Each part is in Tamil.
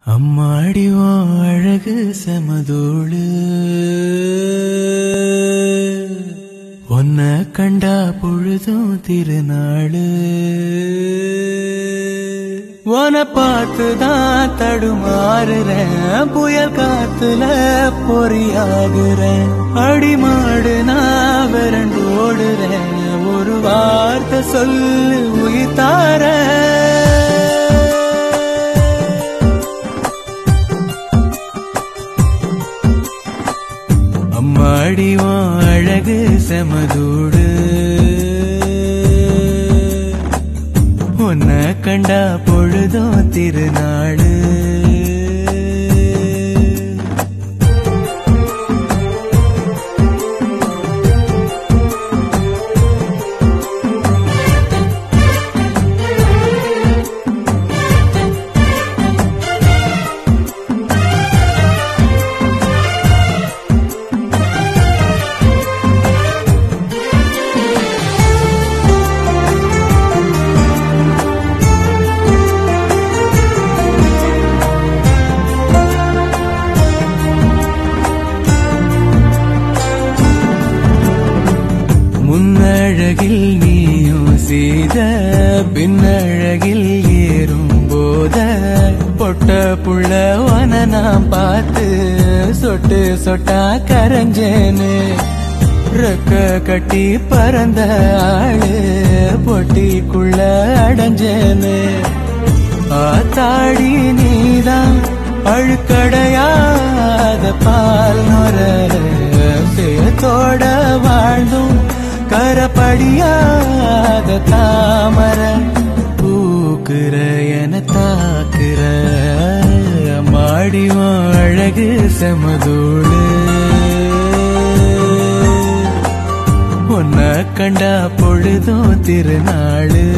அம்மாடி ஓ அழகு செமதோடு உன்னை கண்டா பொழுதும் திருநாளு உன்னை பார்த்துதான் தடுமாறுறேன் புயல் காத்துல பொறியாகுறேன் அடிமாடு நான் விரண்டு ஓடுறேன் ஒரு வார்த்தை சொல்லு உயிர் தாரேன் அம்மாடி ஓ அழகு செமதூடு உன்னை கண்டா பொழுதும் திருநாளு முன்னழகில் நீயும் செய்த பின்னழகில் ஏறும் போத பொட்ட புள்ளவன நான் பார்த்து சொட்டு சொட்டா கரைஞ்சேன்னு ரெக்க கட்டி பறந்த ஆளு பொட்டிக்குள்ள அடைஞ்சேன்னு ஆத்தாடி நீதான் அழுக்கடையாத பால் நொர சேத்தோட வாழ்ந்தும் கரப்படியாத தாமர பூக்குற என தாக்குற மாடிவோ அழகு செமதோடு உன்னை கண்டா பொழுதும் திருநாளு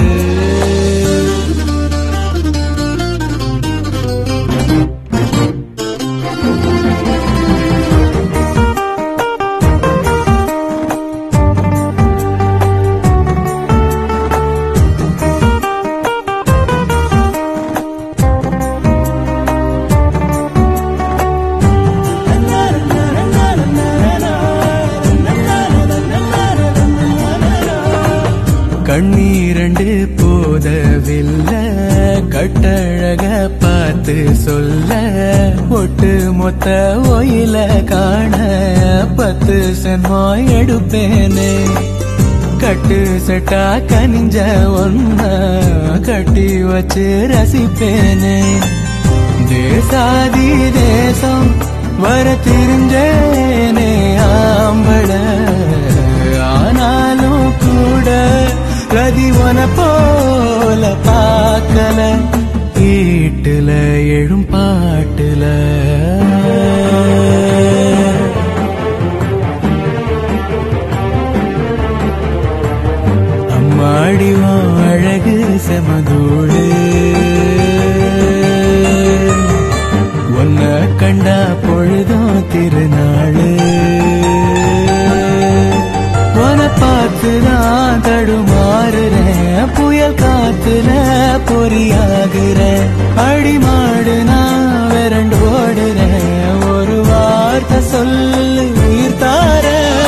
கண்ணீரண்டு போதவில்லை கட்டழக பார்த்து சொல்ல ஒட்டு மொத்த ஒயில காண 10 சென்மோ எடுப்பேனே கட்டு செட்டா கனிஞ்ச ஒன்ன கட்டி வச்சு ரசிப்பேனே தேசாதி தேசம் வர தெரிஞ்சேனே ஆம்பள ஆனாலும் கூட கதிவன போல பார்க்கல வீட்டுல எழும் பாட்டுல அம்மாடிவோ அழகு செமதோடு உன்னை கண்டா பொழுதும் திருநாளு உன்னை பார்த்துதான் தடுமாறுறேன் புயல் காத்துல பொறியாகுறேன் அடிமாடு நான் விரண்டு ஓடுறேன் ஒரு வார்த்தை சொல்லு உயிர் தாரேன்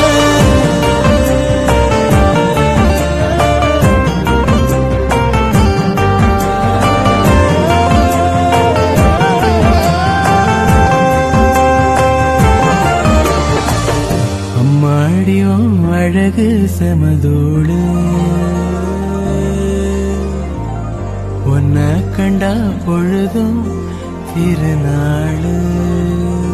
அம்மாடியோ அழகு செமதோடு உன்னை கண்டா பொழுதும் திருநாளு